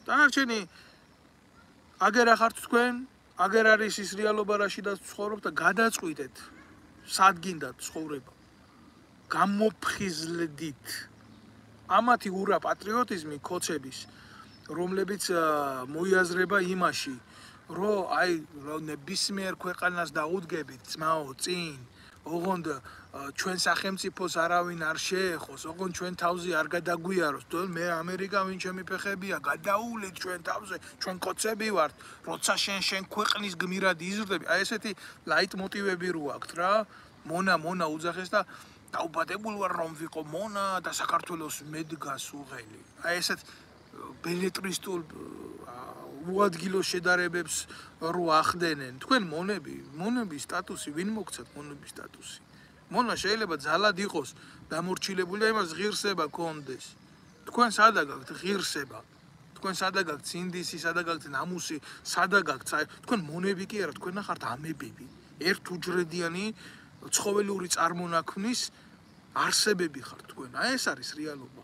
დანარჩენი აგერ ახართ თქვენ, აგერ არის ის რეალობა, რაშიდაც ცხოვრობთ და გადაწყვიტეთ სად გინდათ ცხოვრება. გამოფხიზლდით ამათი ურა პატრიოტიზმი ქოცების, რომლებიც მოიაზრება იმაში, რომ აი ნებისმიერ ქვეყანას დაუდგებით ძმაო წინ, ოღონდ ჩვენ სახელმწიფოს არავინ არ შეეხოს, ოღონდ ჩვენ თავზე არ გადაგვიაროს, თორემ მე ამერიკა ვინ ჩემი ფეხებია, გადაულეთ ჩვენ თავზე, ჩვენ კოცები ვართ, როცა შენ შენ ქვეყნის გმირად იზრდები, აი ესეთი ლაიტმოტივები რო აქვთ რა, მონა მონა უძახეს და დაუბადებულ ვარ რომ ვიყო მონა და საქართველოს მედგას უღელი. აი ესეთ ბელეტრისტულ უადგილო შედარებებს რო ახდენენ. თქვენ მონები, მონების სტატუსი ვინ მოგცათ მონების სტატუსი? მონა შეიძლება ძალად იყოს დამორჩილებული და იმას ღირსება კონდეს. თქვენ სადა გაქვთ ღირსება? თქვენ სადა გაქვთ სინდისი, სადა გაქვთ ნამუსი, სადა გაქვთ? თქვენ მონები კი არა, თქვენ ახართ ამებები. ერთუჯრედიანი ცხოველური წარმონაქმნის არსებები ხართ თქვენ. აი ეს არის რეალობა.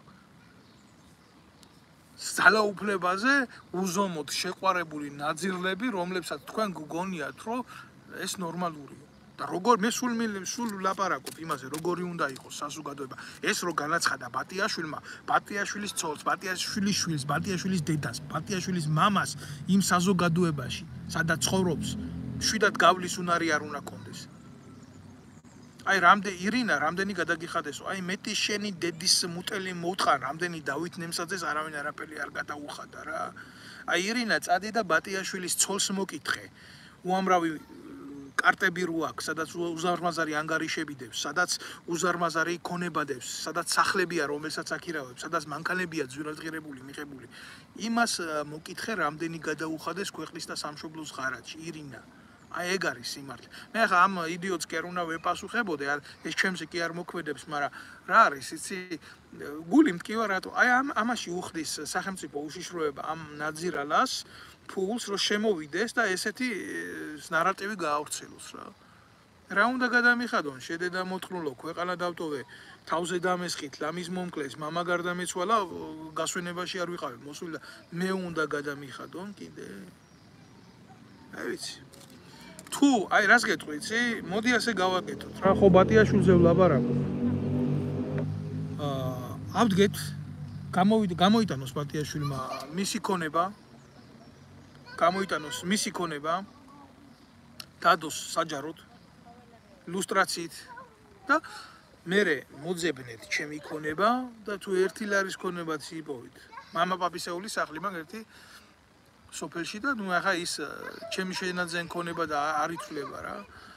ძალაუფლებაზე უზომოდ შეყვარებული ნაძირლები, რომლებსაც თქვენ გგონიათ, რომ ეს ნორმალურია. და როგორ მე სულ სულ ლაპარაკობ იმაზე, როგორი უნდა იყოს საზოგადოება. ეს რო განაცხადა ბატიაშვილმა, ბატიაშვილის ცოლს, ბატიაშვილის შვილს, ბატიაშვილის დედას, ბატიაშვილის მამას იმ საზოგადოებაში, სადაც ცხოვრობს, შვიდად გავლის უნარი არ უნდა კონდეს. აი რამდენი ირინა, რამდენი გადაგიხადესო, აი მეტი შენი დედის მუტელი მოუთხარ, რამდენი დავით ნემსაძეს არავინ არაფერი არ გადაუხადა რა. აი ირინა წადი და ბატიაშვილის ცოლს მოკითხე. უამრავი კარტები რო აქვს, სადაც უზარმაზარი ანგარიშები დევს, სადაც უზარმაზარი ქონება დევს, სადაც სახლებია, რომელსაც აქირავებს, სადაც მანქანებია ძვირადღირებული, მიღებული. იმას მოკითხე, რამდენი გადაუხადეს ქვეყნის და სამშობლოს ღარაჯი, ირინა. აი ეგ არის სიმართლე. მე ახლა ამ იდიოტს კი არ უნდა ვეპასუხებოდე, ეს ჩემზე კი არ მოქმედებს, მაგრამ რა არის, იცი, გული მტკივა რატო? აი ამ ამაში უხდის სახელმწიფო უშიშროება ამ ნაძირალას ფულს, რომ შემოვიდეს და ესეთი ნარატივი გაავრცელოს რა. რა უნდა გადამიხადონ? შედედა მოთხრულო, ქვეყანა დავტოვე, თავზე დამესხით, ლამის მომკლეს, მამა გარდამეცვალა, გასვენებაში არ ვიყავი, მოსული და მე უნდა გადამიხადონ კიდე. აი ვიცი. თუ აი რას გეტყვი, იცი? მოდი ასე გავაკეთოთ. რა ხო ბატიაშვილზე ვლაპარაკობ. აა, ავდგეთ, გამოვიდა, გამოიტანოს ბატიაშვილმა მისი ქონება. გამოიტანოს მისი ქონება. დადოს საჯაროდ ლუსტრაციით და მერე მოძებნეთ ჩემი ქონება და თუ ერთი ლარის ქონებაც იპოვით. მამა პაპისეულის სახლი მაგ ერთი სოფელში და ნუ ახლა ის ჩემი შენაძენ ქონება და არ იცვლება რა.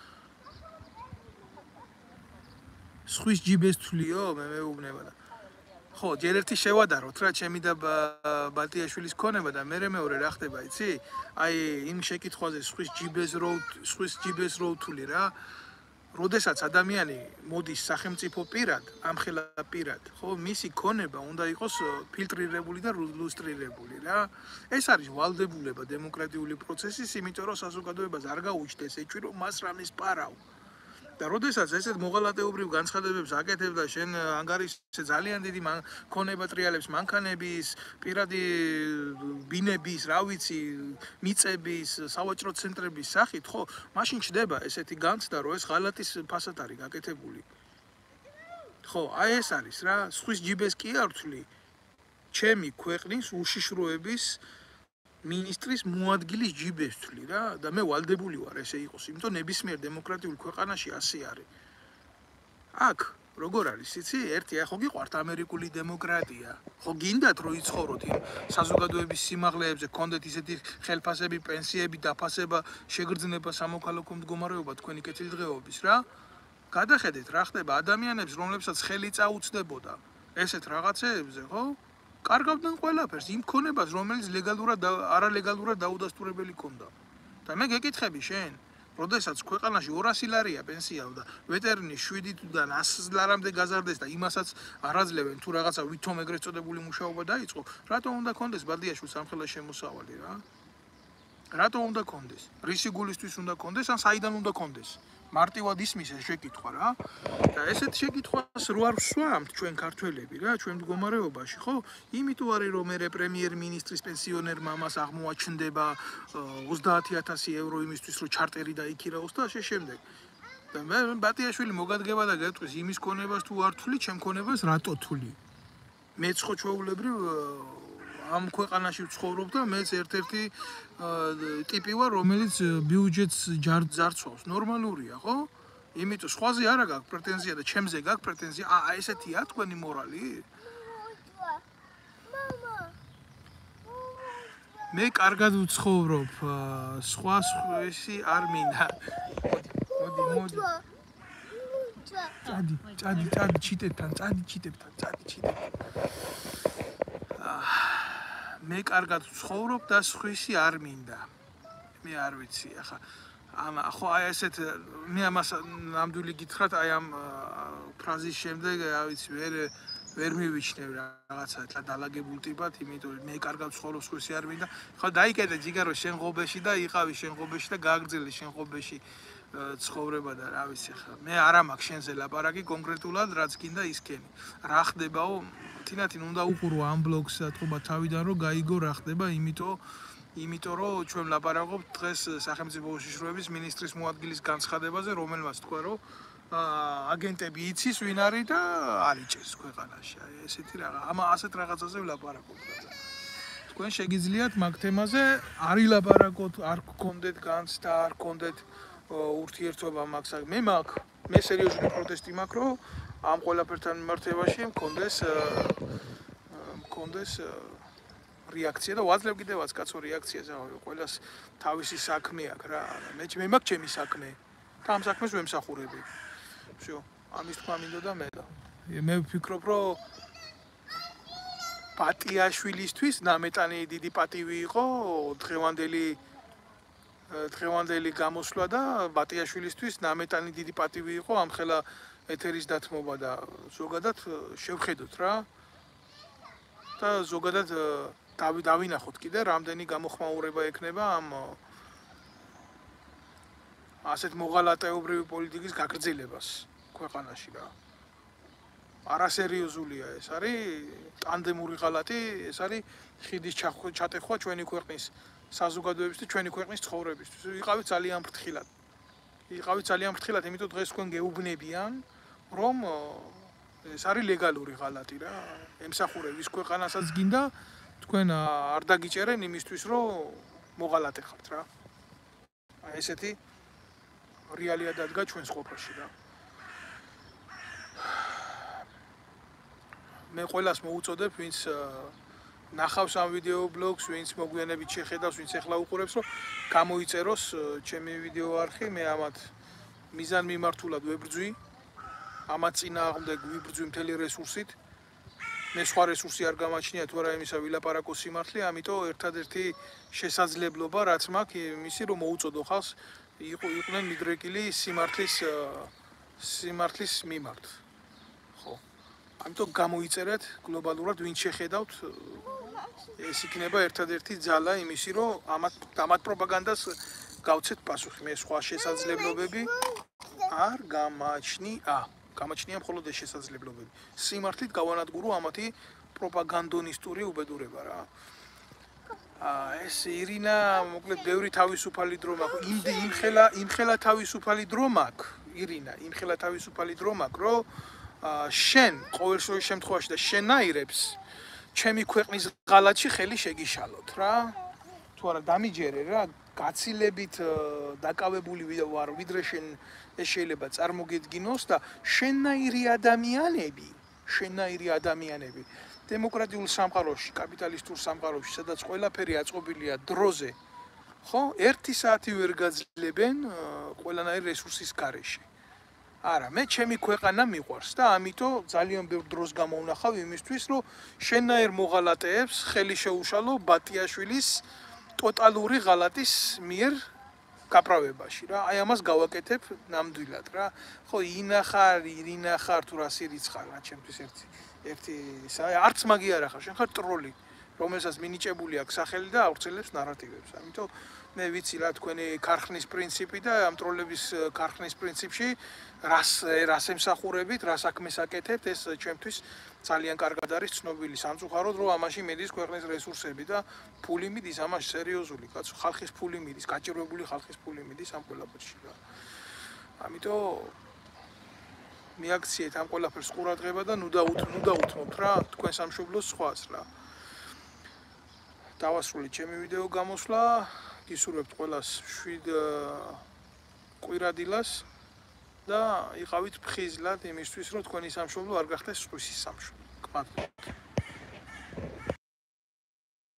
სხვის ჯიბეს თვლიო, მე მეუბნება და ხო, ჯერ ერთი შევადაროთ რა, ჩემი და ბატიაშვილის ქონება და მე მეორე რა ხდება, იცი? აი იმ შეკითხვაზე სხვის ჯიბეს რო სხვის ჯიბეს რო თვლი რა. როდესაც ადამიანი მოდის სახელმწიფო პირად, ამხელა პირად, ხო, მისი ქონება უნდა იყოს ფილტრირებული და ლუსტრირებული რა. ეს არის ვალდებულება დემოკრატიული პროცესის, იმიტომ რომ საზოგადოებას არ გაუჩნდეს ეჭვი, რომ მას რამეს პარავ. და როდესაც ესეთ მოღალატეობრივ განცხადებებს აკეთებ და შენ ანგარიშზე ძალიან დიდი ქონება ტრიალებს, მანქანების, პირადი ბინების, რა ვიცი, მიწების, სავაჭრო ცენტრების სახით, ხო, მაშინ ჩდება ესეთი განცდა, რომ ეს ღალატის ფასად არის გაკეთებული. ხო, აი ეს არის რა, სხვის ჯიბეს კი არ ვთვლი. ჩემი ქვეყნის უშიშროების მინისტრის მოადგილის ჯიბეს ვთვლი რა და მე ვალდებული ვარ ესე იყოს, იმიტომ ნებისმიერ დემოკრატიულ ქვეყანაში ასე არის. აქ როგორ არის, იცი? ერთი ხო გიყვართ ამერიკული დემოკრატია. ხო გინდათ რომ იცხოვროთ იმ საზოგადოების სიმაღლეებზე, გქონდეთ ისეთი ხელფასები, პენსიები, დაფასება, შეგრძნება, სამოქალაქო მდგომარეობა თქვენი კეთილდღეობის რა. გადახედეთ რა ხდება ადამიანებს, რომლებსაც ხელი წაუწდებოდა ესეთ რაღაცეებზე, ხო? კარგავდნენ ყველაფერს, იმ ქონებას, რომელიც ლეგალურად და არალეგალურად დაუდასტურებელი ქონდა. და მე გეკითხები შენ, როდესაც ქვეყანაში ორასი ლარია პენსია და ვეტერანი შვიდიდან ასი ლარამდე გაზარდეს და იმასაც არ აძლევენ თუ რაღაცა ვითომ ეგრეთ წოდებული მუშაობა დაიწყო, რატომ უნდა კონდეს ბადიაშვილს ამხელა შემოსავალი რა? რატო უნდა კონდეს? რისი გულისთვის უნდა კონდეს, ან საიდან უნდა კონდეს? მარტივად ისმის ეს შეკითხვა რა. და ესეთ შეკითხვას რო არ ვსვამთ ჩვენ ქართველები რა, ჩვენ მდგომარეობაში, ხო? იმიტომ არის რომ მე პრემიერ-მინისტრის პენსიონერ მამას აღმოაჩნდება ოცდაათი ათასი ევრო იმისთვის რომ ჩარტერი დაიქირაოს და ასე შემდეგ. და მე ბატიაშვილი მოგადგება და გეტყვის იმის ქონებას თუ არ თვლი, ჩემ ქონებას რატო თვლი? მეც ხო ჩვეულებრივ ამ ქვეყანაში ვცხოვრობ და მეც ერთ-ერთი ტიპი ვარ, რომელიც ბიუჯეტს ჯარცვავს. ნორმალურია, ხო? იმიტომ სხვაზე არა გაქვს პრეტენზია და ჩემზე გაქვს პრეტენზია. აა, ესეთია თქვენი მორალი? მე კარგად ვცხოვრობ, სხვა სხვისი არ მინდა. მოდი, მოდი. წადი, წადი, წადი ჩიტებთან, წადი ჩიტებთან, წადი ჩიტებთან. მე კარგად ვცხოვრობ და სხვისი არ მინდა. მე არ ვიცი, ახლა ამ ხო აი ესეთ მე ამას ნამდვილი გითხრათ, აი ამ ფრაზის შემდეგ, რა ვიცი, ვერ ვერ მივიჩნევ რაღაცა თლა დალაგებულ ტიპად, იმიტომ მე კარგად ვცხოვრობ, სხვისი არ მინდა. ხო დაიკეტე ჯიგარო შენ ღობეში და იყავი შენ ღობეში და გააგრძელე შენ ღობეში ცხოვრება და რა ვიცი ხა. მე არა მაქვს შენზე ლაპარაკი კონკრეტულად, რაც გინდა ისქენი. რა ხდებაო? თინათინ უნდა უყურო ამ ბლოგს ატყობა თავიდან რომ გაიგო რა ხდება, იმიტომ იმიტომ რომ ჩვენ ლაპარაკობთ დღეს სახელმწიფო უშიშროების მინისტრის მოადგილის განცხადებაზე, რომელმაც თქვა რომ აგენტები იცის ვინ არის და არიჭერს ქვეყანაში. აი ესეთი რაღაც, ამა ასეთ რაღაცაზე ვლაპარაკობთ. თქვენ შეგიძლიათ მაგ თემაზე არ ილაპარაკოთ, არ გქონდეთ განცდა, არ გქონდეთ ურთიერთობა მაგ საკ. მე მაქვს, მე სერიოზული პროტესტი მაქვს, რომ ამ ყველაფერთან მიმართებაში მქონდეს მქონდეს რეაქცია და ვაძლევ კიდევაც კაცო რეაქციას, ყველას თავისი საქმე აქვს რა. მე მე მაქვს ჩემი საქმე და ამ საქმეს ვემსახურები. всё, ამის თქვა მინდოდა მე და მე ვფიქრობ, რომ პატიაშვილისთვის ნამეტანი დიდი პატივი იყო დღევანდელი დღევანდელი გამოსვლა და პატიაშვილისთვის ნამეტანი დიდი პატივი იყო ამ ხელა ეთერის დათმობა და ზოგადად შევხედოთ რა. და ზოგადად დავინახოთ კიდე რამდენი გამოხმაურება ექნება ამ ასეთ მოღალატეობრივი პოლიტიკის გაგრძელებას ქვეყანაში რა. არასერიოზულია ეს არის ტანდემური ღალატი, ეს არის ხიდის ჩატეხვა ჩვენი ქვეყნის საზოგადოების და ჩვენი ქვეყნის ცხოვრებისთვის. იყავით ძალიან ფრთხილად. იყავით ძალიან ფრთხილად, იმიტომ დღეს თქვენ გეუბნებიან, რომ ეს არის ლეგალური ღალატი რა. ემსახურების ქვეყანასაც გინდა თქვენ არ დაგიჭერენ იმისთვის, რომ მოღალატე ხართ რა. აი ესეთი რეალია დადგა ჩვენს ყოფაში რა. მე ყველას მოუწოდებ, ვინც ნახავს ამ ვიდეო ბლოგს, ვინც მოგვიანებით შეხედავს, ვინც ახლა უყურებს, რომ გამოიწეროს ჩემი ვიდეო არხი, მე ამათ მიზანმიმართულად ვებრძვი, ამათ წინააღმდეგ ვიბრძვი მთელი რესურსით. მე სხვა რესურსი არ გამაჩნია თუ არა იმისა ვილაპარაკო სიმართლე, ამიტომ ერთადერთი შესაძლებლობა რაც მაქვს, იმისი რომ მოუწოდო ხალხს იყვნენ მიდრეკილი სიმართლის სიმართლის მიმართ. ხო. ამიტომ გამოიწერეთ გლობალურად ვინ შეხედავთ ეს იქნება ერთადერთი ძალა იმისი რომ ამათ ამათ პროპაგანდას გავცეთ პასუხი. მე სხვა შესაძლებლობები არ გამაჩნია. გამაჩნია მხოლოდ ეს შესაძლებლობები. სიმართლით გავანადგურო ამათი პროპაგანდონისტური უბედურება რა. აა ეს ირინა, მოკლედ ბევრი თავისუფალი დრო მაქვს. იმდი იმხელა იმხელა თავისუფალი დრო მაქვს. ირინა, იმხელა თავისუფალი დრო მაქვს, რომ შენ ყოველ შემთხვევაში და შენაირებს ჩემი ქვეყნის ღალატში ხელი შეგიშალოთ რა. თუ არა დამიჯერე რა, გაცილებით დაკავებული ვარ ვიდრე შენ ეს შეიძლება წარმოგედგინოს და შენაირი ადამიანები, შენაირი ადამიანები დემოკრატიულ სამყაროში, კაპიტალისტურ სამყაროში, სადაც ყველაფერი აწყობილია დროზე, ხო, ერთი საათი ვერ გაძლებენ ყველანაირი რესურსის გარეშე. არა, მე ჩემი ქვეყანა მიყვარს და ამიტომ ძალიან ბევრ დროს გამოვნახავ იმისთვის, რომ შენაირ მოღალატეებს ხელი შეუშალო ბატიაშვილის ტოტალური ღალატის მიერ გაправებაში რა. აი ამას გავაკეთებ ნამდვილად რა. ხო, ინახარ, ირინახარ თუ რა სირიცხარ რა, ჩემთვის ერთი ერთი არც მაგი არ ახარ, შენ ხარ ტროლი, რომელსაც მინიჭებული აქვს სახელი და ავრცელებს ნარატივებს. ამიტომ მე ვიცი რა თქვენი ქარხნის პრინციპი და ამ ტროლების ქარხნის პრინციპში რას რას ემსახურებით, რა საქმეს აკეთებთ, ეს ჩემთვის ძალიან კარგად არის ცნობილი. სამწუხაროდ რომ ამაში მიდის ქვეყნის რესურსები და ფული მიდის ამაში სერიოზული, კაცო, ხალხის ფული მიდის, გაჭირვებული ხალხის ფული მიდის ამ ყველაფერში რა. ამიტომ მიაქციეთ ამ ყველაფერს ყურადღება და ნუ დაუთმ, ნუ დაუთმობთ რა თქვენ სამშობლოს სხვას რა. დავასრულეთ ჩემი ვიდეო გამოსვლა. გისურვებთ ყველას შვიდ კვირადილას და იყავით ფხიზლად იმისთვის, რომ თქვენი სამშობლო არ გახდეს სხვისი სამშობლო. გმადლობთ.